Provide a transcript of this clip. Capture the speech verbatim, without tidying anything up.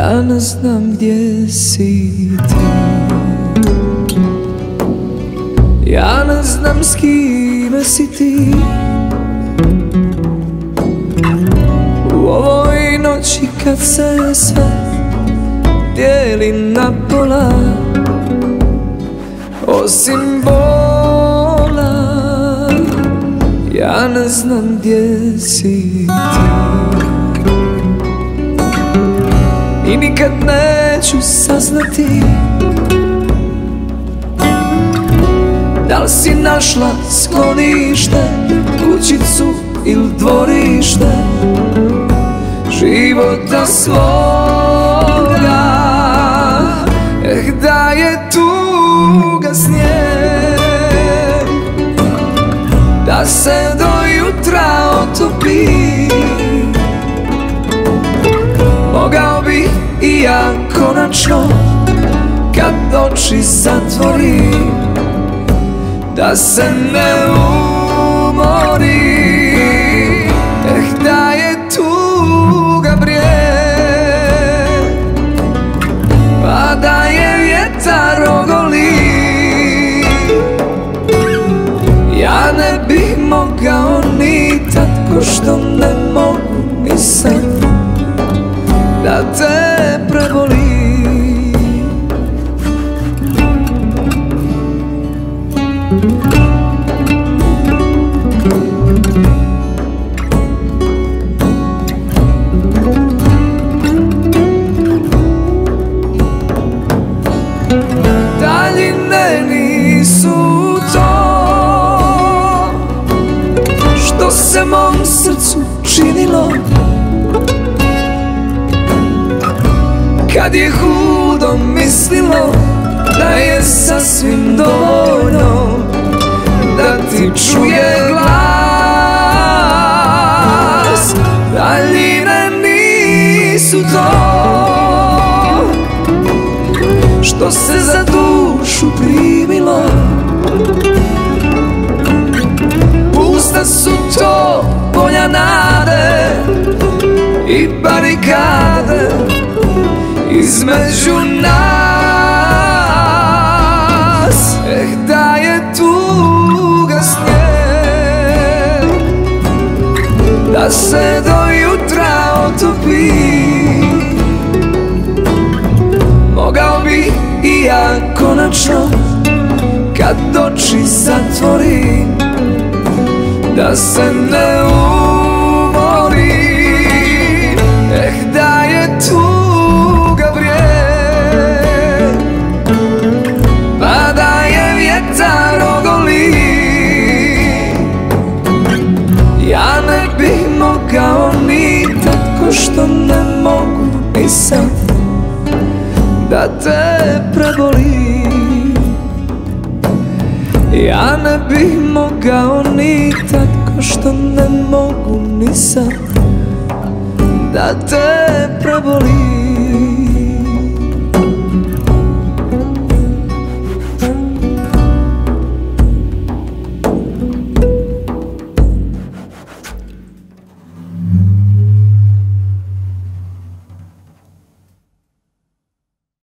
Ja ne znam gdje si ti, ja ne znam s kime si ti. U ovoj noći kad se sve dijeli na pola, osim bola, ja ne znam gdje si ti. I nikad neću saznati da li si našla sklonište, kućicu ili dvorište života svoga. Eh, da je tuga snijeg, da se do jutra otopi, mogao bi i ja konačno kad oči zatvorim da se ne umori. Eh, da je tuga brijeg, pa da je vjetar ogoli, ja ne bih mogao ni tad, ko što ne mogu ni sad da te preboli. Daljine nisu to što se mom srcu činilo kad je hudo mislilo da je sasvim dovoljno da ti čuje glas. Daljine nisu to što se za dušu primilo, pusta su to polja nade i barikade između nas. Eh, da je tuga snijeg, da se do jutra otopi, mogao bi i ja konačno kad oči zatvorim da se ne umorim. Eh, da je tuga brijeg, pa da je vjetar ogoli, ja ne bih mogao ni tad, ko što ne mogu ni sad da te preboli. Ja ne bih mogao ni tad, ko što ne mogu ni sad da te preboli.